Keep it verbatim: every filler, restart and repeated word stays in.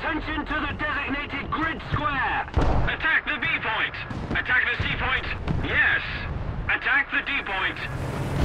Attention to the designated grid square! Attack the B point! Attack the C point! Yes! Attack the D point!